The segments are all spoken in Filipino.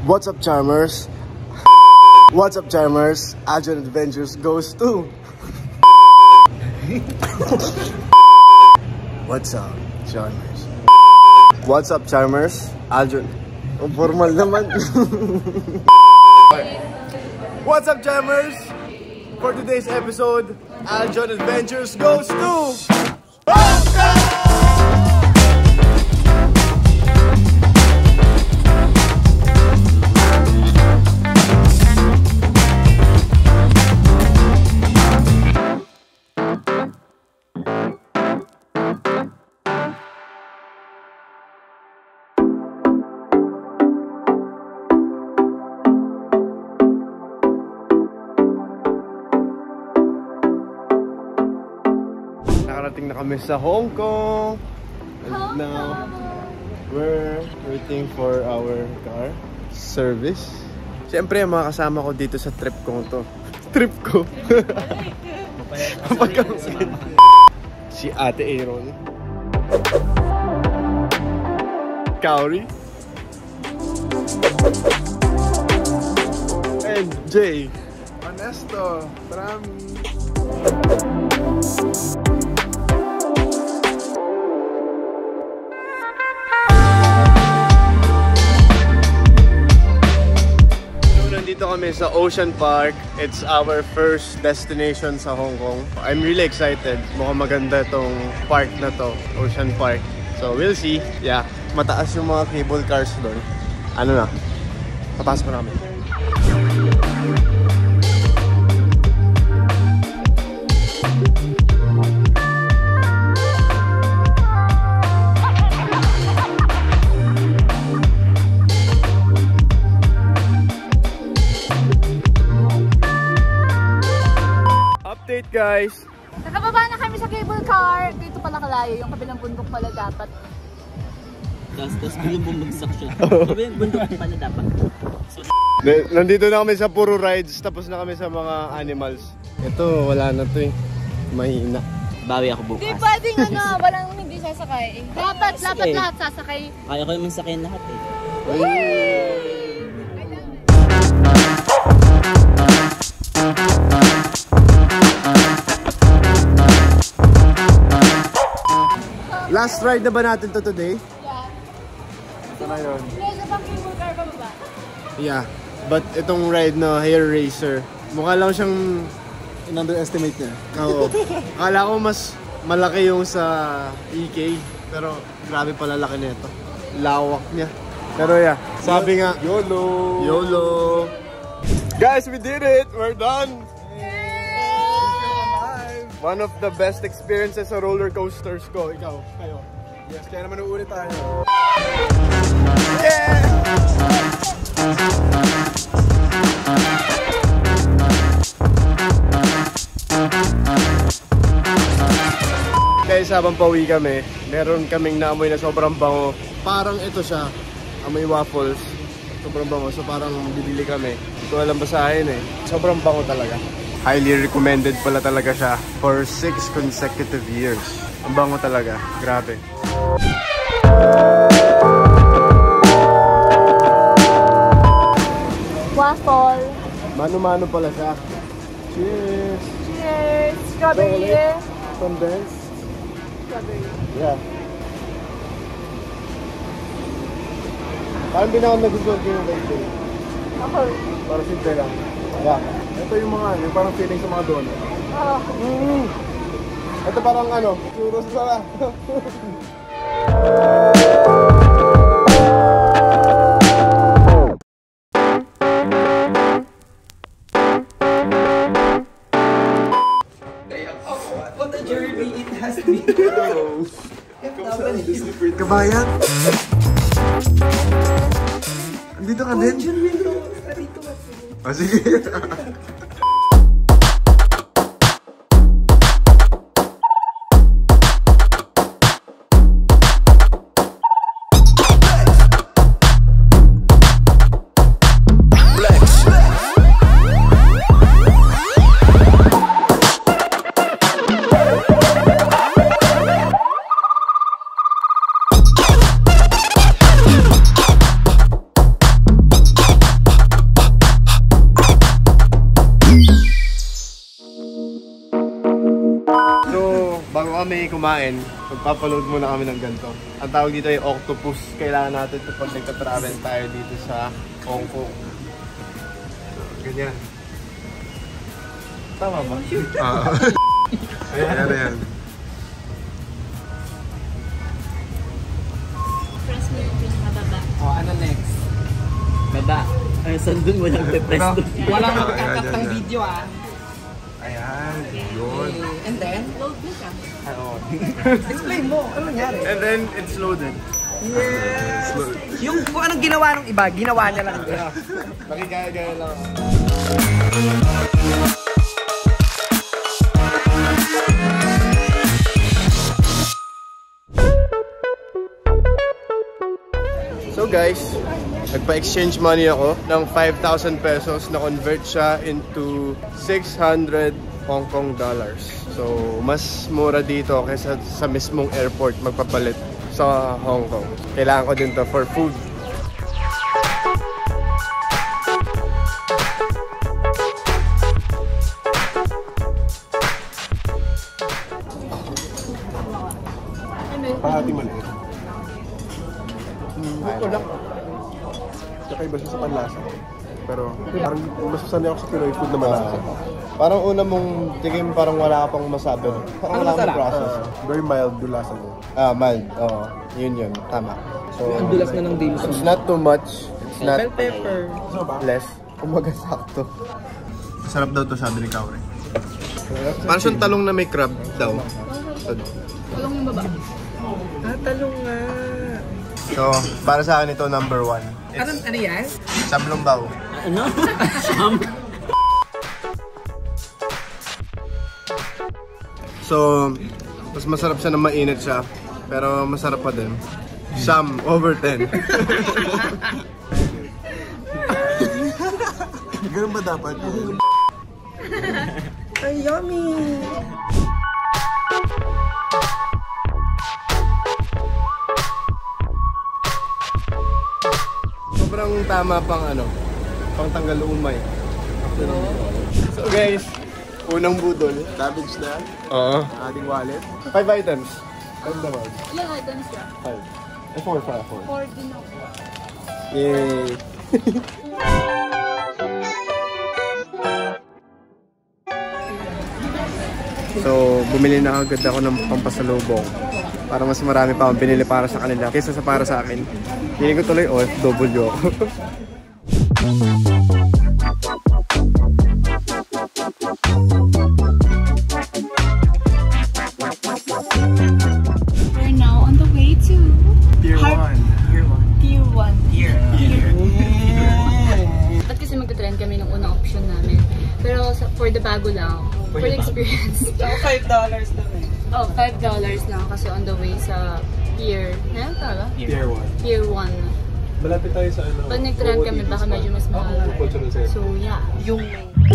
What's up, Charmers? What's up, Charmers? Aljon Adventures goes to... What's up, Charmers? What's up, Charmers? Aljon... Ang formal naman. What's up, Charmers? For today's episode, Aljon Adventures goes to... Nakarating na kami sa Hong Kong. And now, we're waiting for our car service. Siyempre, mga kasama ko dito sa trip ko to. Trip ko. Si Ate Aaron. Kauri. And Jay. Honesto. Trami. Dito kami sa Ocean Park. It's our first destination sa Hong Kong. I'm really excited. Mukhang maganda tong park na to, Ocean Park. So we'll see. Yeah, mataas yung mga cable cars doon. Ano na? Papasok na kami. Update, guys! Nakababa na kami sa cable car. Dito pala kalayo, yung kabilang bundok pala dapat. Tapos biglang bumagsak siya. Sabi yung bundok pala dapat. So, nandito na kami sa puro rides, tapos na kami sa mga animals. Ito, wala na to eh. Mahina. bawi ako bukas. Di pwedeng walang hindi sasakay. Dapat lahat sasakay. Kaya ko naman sakayin lahat eh. Last ride na ba natin to today? Yeah. Ito na yun. Sa pang cable car pa ba? Yeah. But itong ride na hair racer, mukha lang siyang in-underestimate niya. Oo. Akala ko mas malaki yung sa EK, pero grabe pala laki nito. Lawak niya. Pero yeah, sabi nga, YOLO! YOLO! Guys, we did it! We're done! One of the best experiences sa roller coasters ko. Ikaw, kayo. Yes, kaya naman uulit tayo. Yeah! Guys, habang pauwi kami, meron kaming naamoy na sobrang bango. Parang ito siya, amoy waffles. Sobrang bango, so parang bibili kami. Hindi ko alam basahin eh. Sobrang bango talaga. Highly recommended pala talaga siya for 6 consecutive years. Ang bango talaga. Grabe. Waffle. Mano-mano pala siya. Cheers! Cheers! Strawberry. Condensed. Strawberry. Yeah. Parang din ako nagustuhan ko yung kayo. Ako. Para simple lang. Yeah. Ito yung mga yung parang feeling sa mga donut. Ito parang churros pala. What a journey it has been. Kabayan? Andito ka din? Oh, sige. kumain, magpapaload muna kami ng ganito. Ang tawag dito ay octopus. Kailangan natin ito pag nagka-travel tayo dito sa Hong Kong. Ganyan. Tama ba? Ayan. Press mo yung pinakababa. Ano next? Baba. Ay, sandun mo lang pe-press doon. Walang magkakat ng video Ayan. Yun. And then? Load na siya. Explain mo, ano nangyari? And then, it's loaded. Yes! Yung kung anong ginawa ng iba, ginawa niya lang. Nakigaya-gaya lang. So guys, nagpa-exchange money ako ng 5,000 pesos na convert siya into 600 Hong Kong dollars. So, mas mura dito kaysa sa mismong airport magpapalit sa Hong Kong. Kailangan ko din to for food. Pahati maliit. Ito lang. Kakaiba siya sa panlasa. Pero parang mas sanay ako sa Pinoy food na malasa. Parang una mong tingin parang wala ka pang masabi. Parang wala kang process. Very mild yung lasa mo. Mild. Oo. Yun. Tama. So, Ang dulas na ng dim sum. it's not too much. It's not Bell pepper. less. Kumaga sakto. Sarap daw to sabi ni Kaure. Parang siyang talong na may crab daw. Tulong yung baba. Talong nga. So, para sa akin ito number 1. Ano yan? Samlumbaw. Ano? Sam? So, mas masarap siya na mainit siya. Pero masarap pa din. Sam, over 10. Ganun ba dapat? Ay, yummy! Sobrang tama pang pang tanggal umay. So guys, unang budol. Cabbage na. Oo. Ating wallet. 5 items. 5 naman. Ilang items siya? 5. 4. 4 din ako. Yay! So, bumili na agad ako ng pampasalubong para mas marami pa akong binili para sa kanila kaysa sa para sa akin. Hindi ko tuloy OFW ako. We're now on the way to Tier 1. Tier 1. Here. At kasi magta-trend kami ng unang option namin. Pero for the bago lang, for the experience. $5 lang eh. Oh, $5 lang kasi on the way sa Pier. Ano tala? Tier 1. Pier 1. Malapit tayo sa Pag nag-trend kami, baka medyo mas mahal. So, yeah. Yung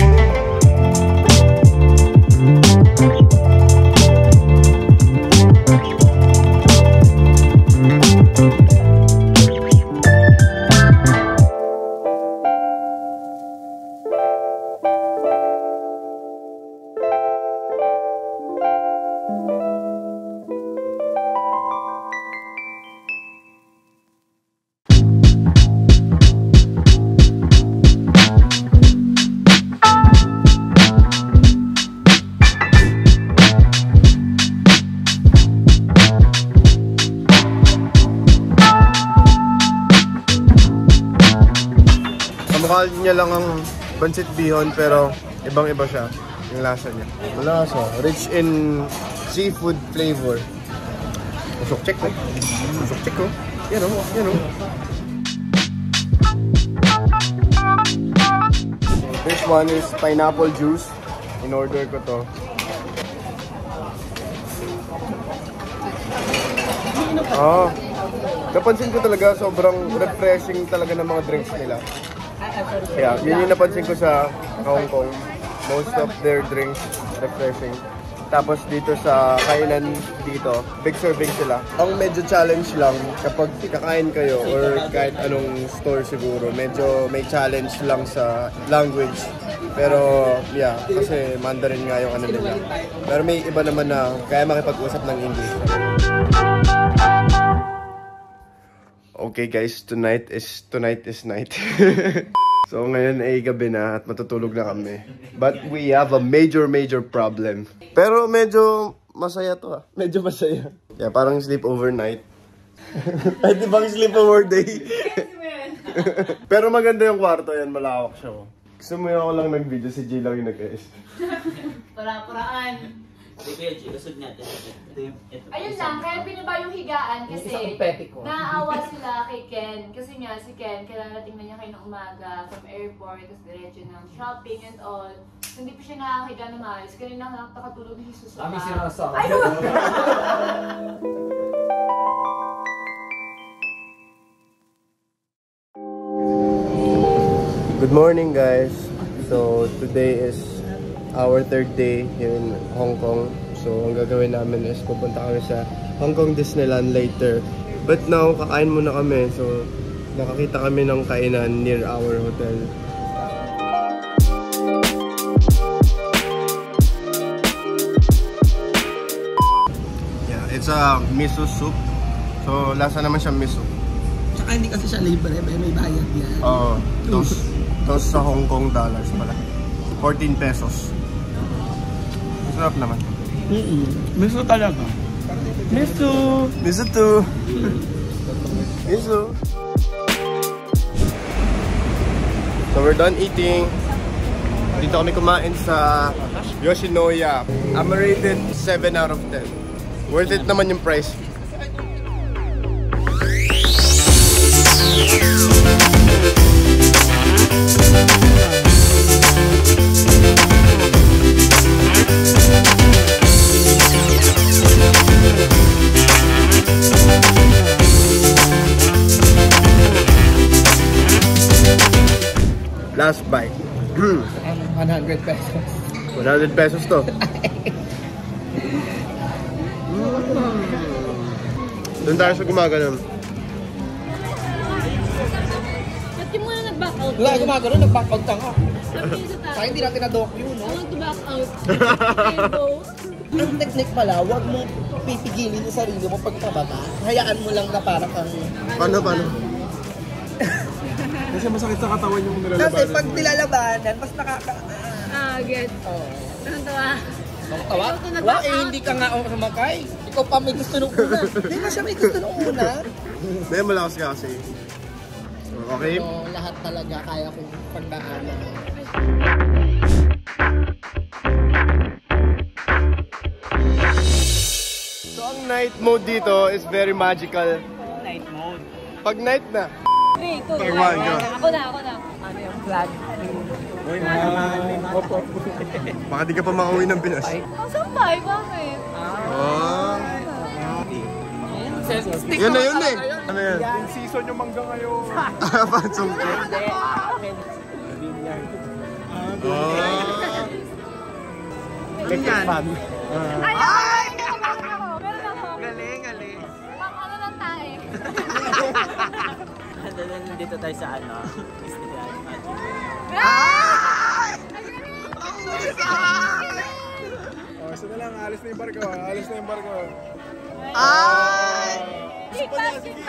kamukha niya lang ang pancit bihon pero ibang-iba siya yung lasa niya. Malasa, rich in seafood flavor. Usok check ko. Usok check ko. Yan o, yan o. This one is pineapple juice. In-order ko to. Napansin ko talaga sobrang refreshing talaga ng mga drinks nila. Kaya yun yung napansin ko sa Hong Kong. Most of their drinks refreshing. Tapos dito sa kainan dito, big serving sila. Ang medyo challenge lang kapag kakain kayo or kahit anong store siguro, medyo may challenge lang sa language. Pero, yeah, kasi Mandarin nga yung ano nila. Pero may iba naman na kaya makipag-usap ng English. Okay guys, tonight is night. So ngayon ay gabi na at matutulog na kami. But we have a major problem. Pero medyo masaya to Medyo masaya. Yeah, parang sleep overnight. Pwede bang sleep over day? Pero maganda yung kwarto yan, malawak siya. Gusto mo yung ako lang nag-video, si Jay lang yung nag-es. Para-paraan. Ilusog natin. Ayun lang, kaya pinaba yung higaan kasi naawa sila kay Ken. Kasi nga si Ken, kailangan tingnan niya kayo ng umaga from airport, tapos diretso ng shopping and all. Hindi pa siya nakakahiga na maayos. Kanina nakakatulog na Jesus. Kami sinasa. Good morning guys. So today is our third day here in Hong Kong. So ang gagawin namin is pupunta kami sa Hong Kong Disneyland later. But now, kakain muna kami. So nakakita kami ng kainan near our hotel. Yeah, it's a miso soup. So lasa naman siya miso. Tsaka hindi kasi siya libre, may bayad yan. Oo, tos sa Hong Kong dollars pala. 14 pesos. Masarap naman. Miso talaga. Miso! Miso too! Miso! So we're done eating. Dito kami kumain sa Yoshinoya. I'm rated 7 out of 10. Worth it naman yung price. Last bite. 100 pesos. 100 pesos to. Doon tayo sa gumagano. Ba't yung muna nag-back out? Wala, gumagano, nag-back out ka nga. Sa Saka hindi natin na-dock yun, no? I want to back out. Ang technique pala, huwag mo pipigilin yung sarili mo pagkababa. Hayaan mo lang na parang kang... Paano? Kasi masakit sa katawan yung nilalabanan. Kasi pag nilalabanan, mas nakaka... Get. Tawa. Tawa? Wala, hindi ka nga sumakay. Ikaw pa may gusto nung una. Hindi ba siya may gusto nung una? Hindi, malakas ka kasi. Okay? So, lahat talaga kaya kong pagdaanan. So, ang night mode dito is very magical. Night mode. Pag night na. 3, 2, 1. Pag-one ka. Ako na. Ano yung flag? Baka di ka pa makauwi ng Pinas. Sampay, bakit? Oh. Yun na yun eh. Ano yan? In season yung mangga ngayon. Pansungkit. Oh. Ganyan. Ay! Meron ako. Galing. Ano lang tayo? Nandito tayo sa ano. Oh, isa na lang, alis na yung barko. Masking.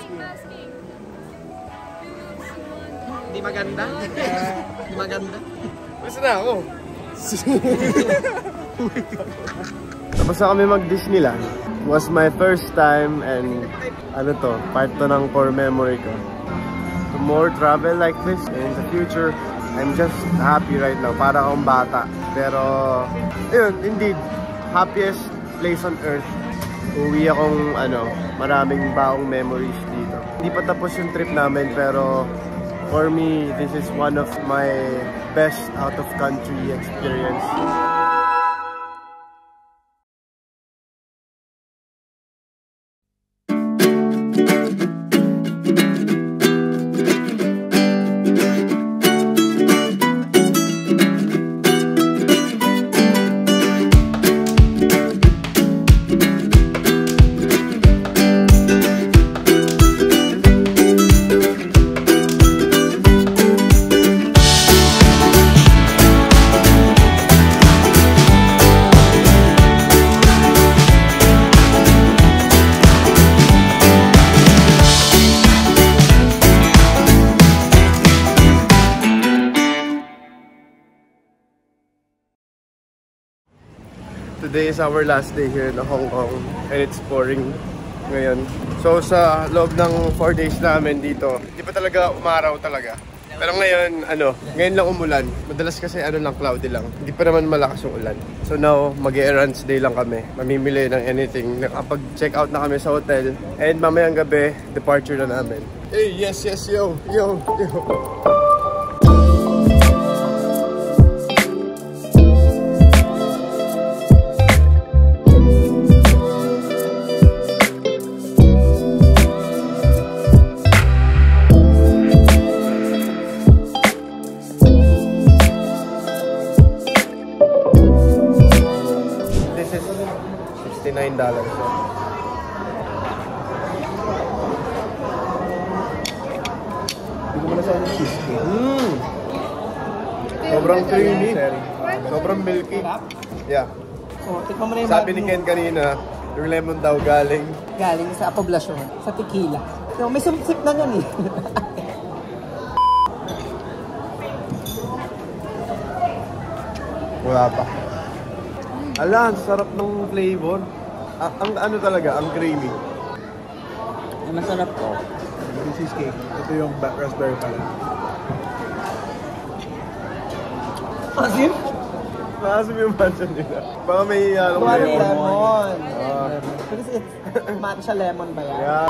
Hindi maganda? Hindi maganda? Basta na ako. Tapos na kami mag-Disneyland. It was my first time and part to ng core memory ko. To more travel like this in the future, I'm just happy right now. Para akong bata. Pero, yun, indeed, happiest place on earth. Uwi akong, maraming baong memories dito. Hindi pa tapos yung trip namin, pero for me, this is one of my best out-of-country experience. Today is our last day here in Hong Kong and it's pouring ngayon. So sa loob ng 4 days namin dito, hindi pa talaga umaraw talaga. Pero ngayon, ngayon lang umulan. Madalas kasi lang, cloudy lang. Hindi pa naman malakas yung ulan. So now, mag-errands day lang kami. Mamimili ng anything. Nakapag-check out na kami sa hotel. And mamayang gabi, departure na namin. Hey, yes, yo. $69. Hindi ko malasaan yung cheesecake. Sobrang creamy. Sobrang milky. Yeah. Oh, tikman mo na yung Sabi ni Ken kanina, yung lemon daw galing sa poblasyon, sa tequila. So, may sumsip na yan eh. wala pa. Ala, ang sarap ng flavor. Ang talaga, ang creamy. Ang masarap po. Yung cheesecake. Ito yung raspberry pala. Asim? Maasim yung mansion nila. Baka may lemon. Because it's matcha lemon ba yan? Yeah.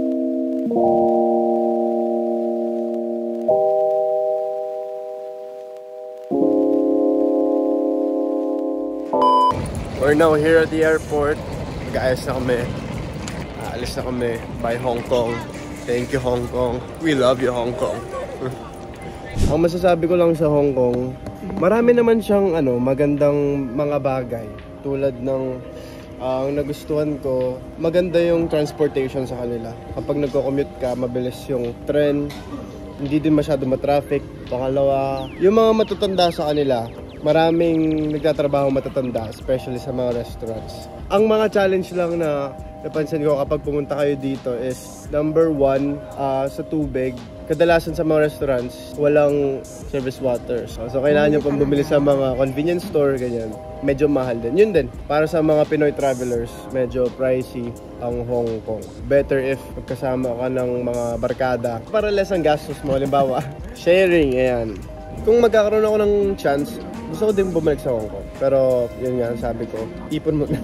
We're now here at the airport. Mag-aayos na kami. Aalis na kami by Hong Kong. Thank you, Hong Kong. We love you, Hong Kong. Ang masasabi ko lang sa Hong Kong, marami naman siyang magandang mga bagay. Tulad ng ang nagustuhan ko, maganda yung transportation sa kanila. Kapag nagko-commute ka, mabilis yung tren. Hindi din masyado matraffic. Pangalawa, yung mga matatanda sa kanila, maraming nagtatrabaho matatanda, especially sa mga restaurants. Ang mga challenge lang na napansin ko kapag pumunta kayo dito is number 1, sa tubig. Kadalasan sa mga restaurants, walang service water. So kailangan nyo pang bumili sa mga convenience store, ganyan. Medyo mahal din. Yun din, para sa mga Pinoy travelers, medyo pricey ang Hong Kong. Better if magkasama ka ng mga barkada para less ang gastos mo. Halimbawa, sharing, ayan. Kung magkakaroon ako ng chance, gusto ko din bumalik sa Hong Kong. Pero yun nga, sabi ko, ipon mo na.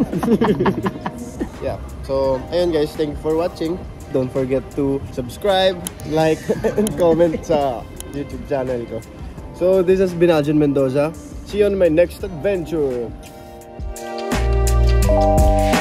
Yeah. So, ayun guys, thank you for watching. Don't forget to subscribe, like, and comment sa YouTube channel ko. So, this has been Aljon Mendoza. See you on my next adventure.